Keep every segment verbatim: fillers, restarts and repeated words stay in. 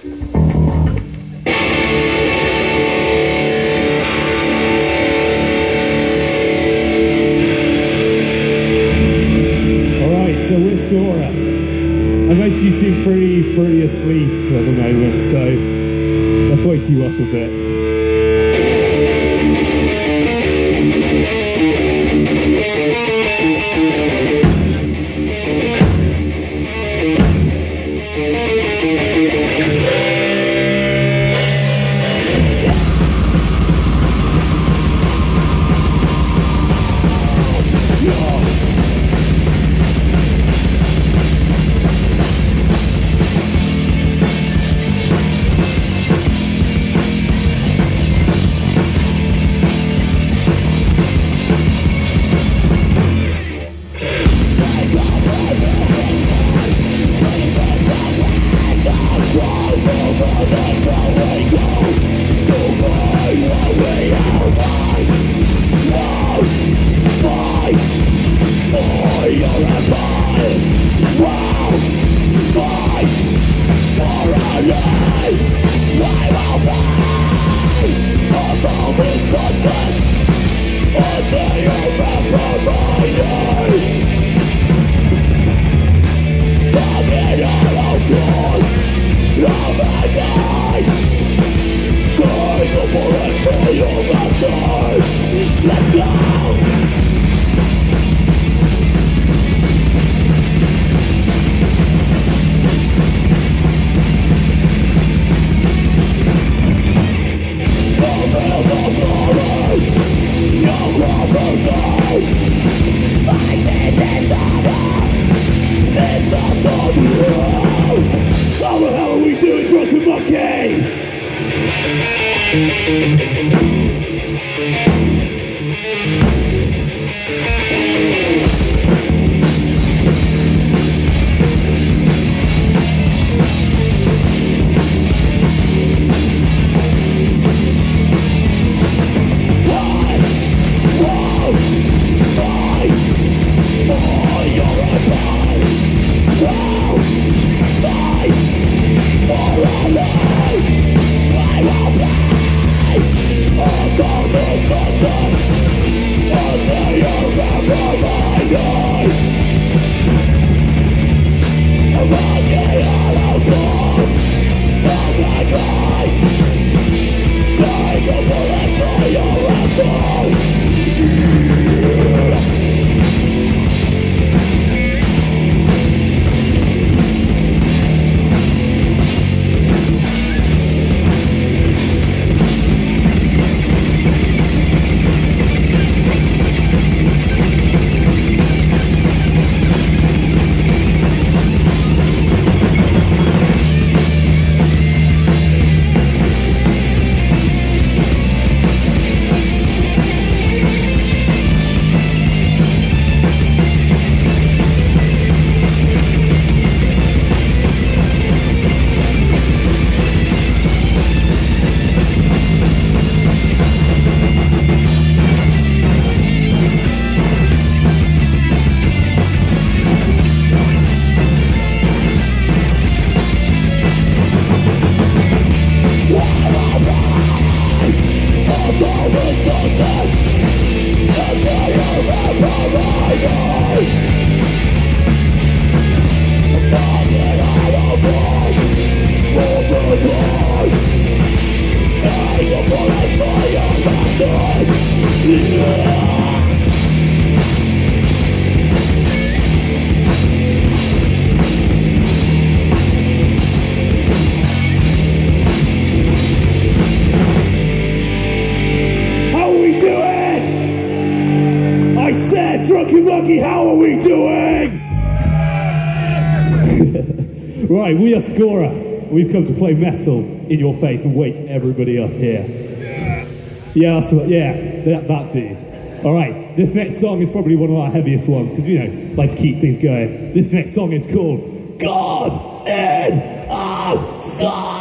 You seem pretty, pretty asleep at the moment, so let's wake you up a bit. Right, we are Skora. We've come to play metal in your face and wake everybody up here. Yeah, that's what, yeah, that, that dude. All right, this next song is probably one of our heaviest ones because, you know, like to keep things going. This next song is called God in Our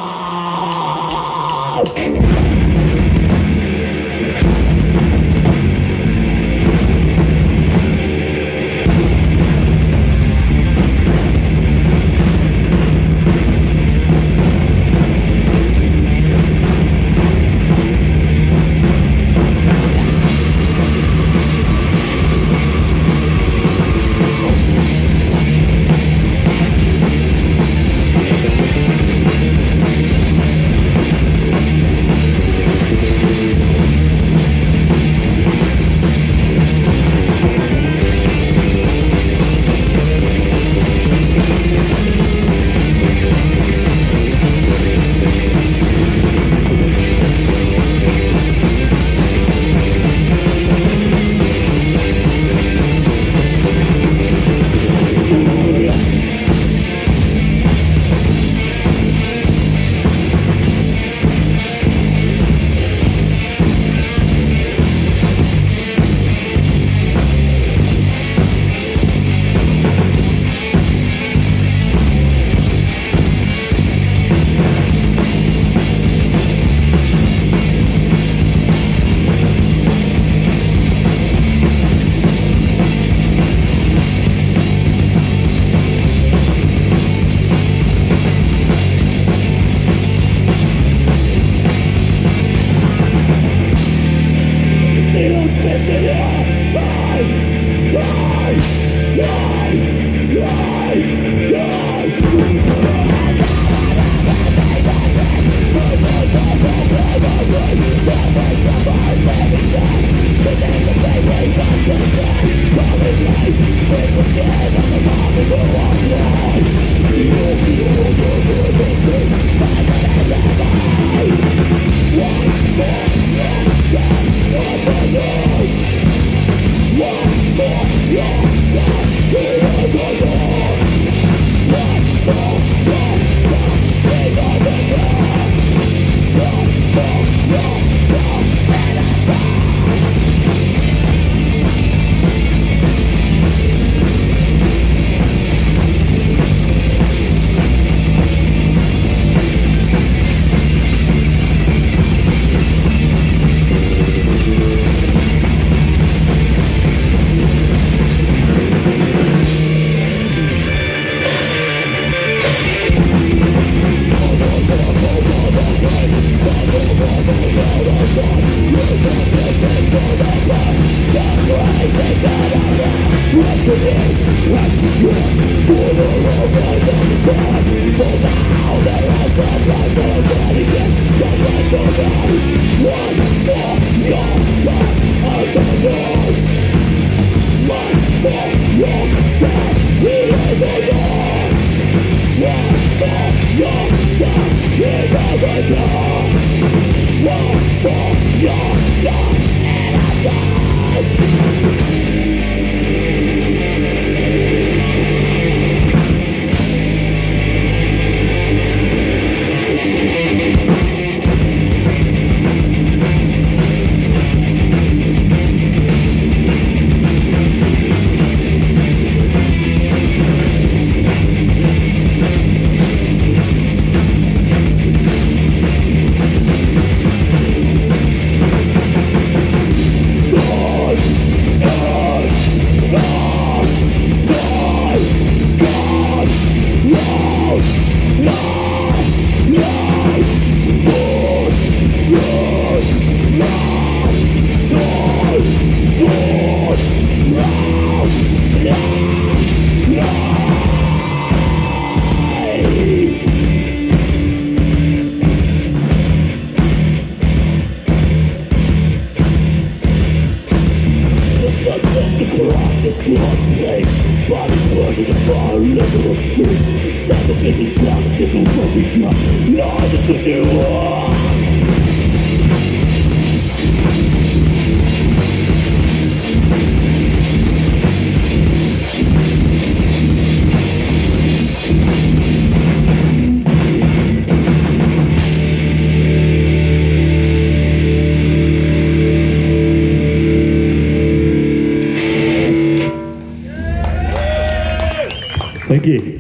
Thank you.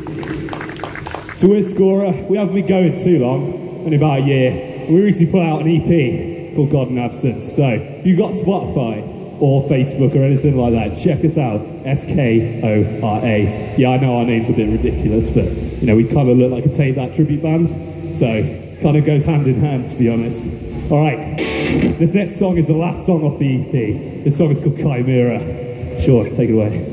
So we're Scorer. We haven't been going too long, only about a year. And we recently put out an E P called God in Absence. So if you've got Spotify or Facebook or anything like that, check us out. S K O R A. Yeah, I know our name's a bit ridiculous, but you know, we kind of look like a Take That tribute band. So kind of goes hand in hand, to be honest. All right, this next song is the last song off the E P. This song is called Chimera. Sure, take it away.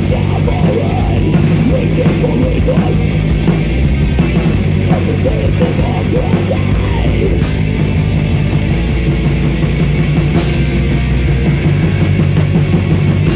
Every day